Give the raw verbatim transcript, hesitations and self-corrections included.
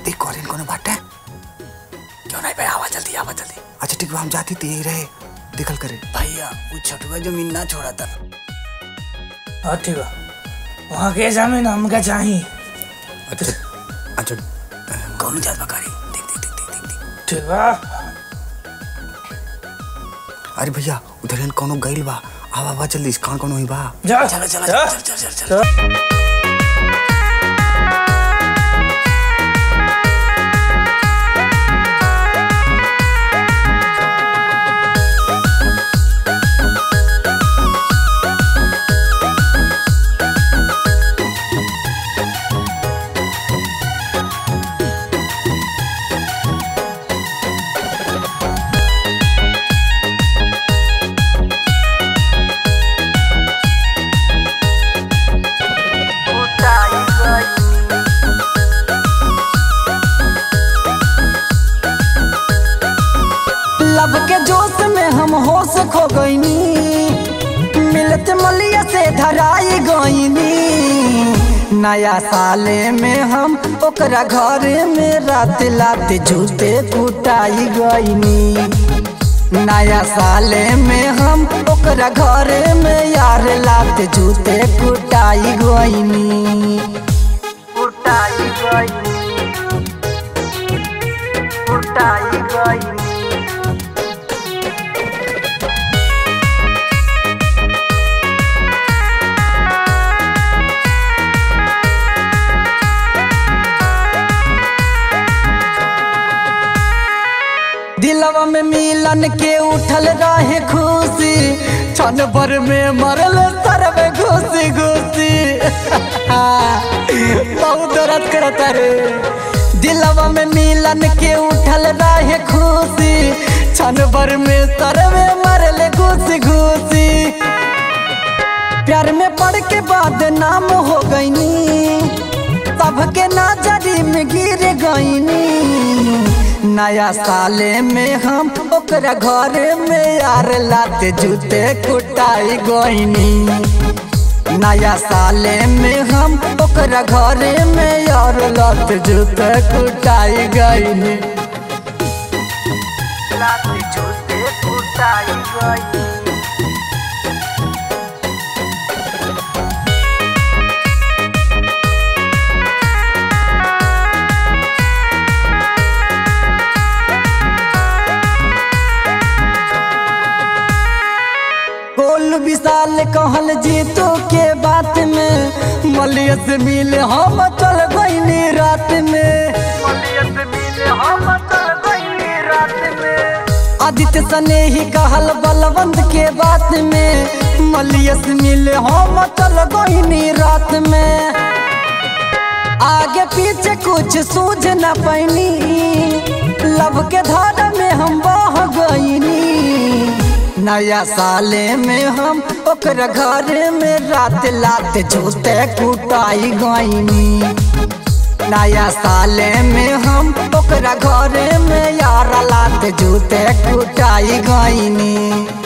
देख कॉलेज कोनो बाटे क्यों नहीं भाई? आवा जल्दी आवा जल्दी। अच्छा ठीक है हम जाती ते ही रहे देखल करे भैया वो छठुआ जमीन ना छोड़ा था। हाँ ठीक है वहाँ के जमीन हमका चाहिए। अच्छा अच्छा कौन जात बकारी देख देख देख देख देख ठीक है। अरे भैया उधर कोनो गइल बा आवा आवा जल्दी कौन कौन हुई बा जा चलो चलो चलो चलो चलो लब के जोश में हम होश खो गईनी, मिलते मलिया से धराई गईनी। नया साले में हम ओकरा घरे में रात लात जूते कुटाई गईनी। नया साले में हम ओकरा घरे में यार लात जूते कुटाई गईनी कुटाई गईनी कुटाई गईनी। दिलवा में मिलन के उठल रहे खुशी, क्षण भर में मरल सरवे घुसी घुसी। बहुत दर्द करता रे। दिलवा में मिलन के उठल रहे खुशी, क्षण भर में सरवे मरल घुसी घुसी। प्यार में पड़ के बाद नाम हो गईनी, सबके नजरी में गिर गईनी। नया साले में हम ओकरा घरे में यार लात जूते कुटाई गईनी। नया साले में हम ओकरा घरे में यार लात जूते कुटाई गईनी लात जूते कुटाई गईनी। विशाल कहल जीतू के बात में, मलिया से मिले हम चल गईनी रात में। मलिया से मिले हम चल गईनी रात में। आदित्य सने ही कहल बलवंत के बात में, मलिया से मिले हम चल गईनी रात में। आगे पीछे कुछ सूझ न पैनी, लब के धारा में हम बह गईनी। नया साले में हम ओकरा घरे में रात लात जूते कुटाई गईनी। नया साले में हम ओकरा घरे में यार लात जूते कुटाई गईनी।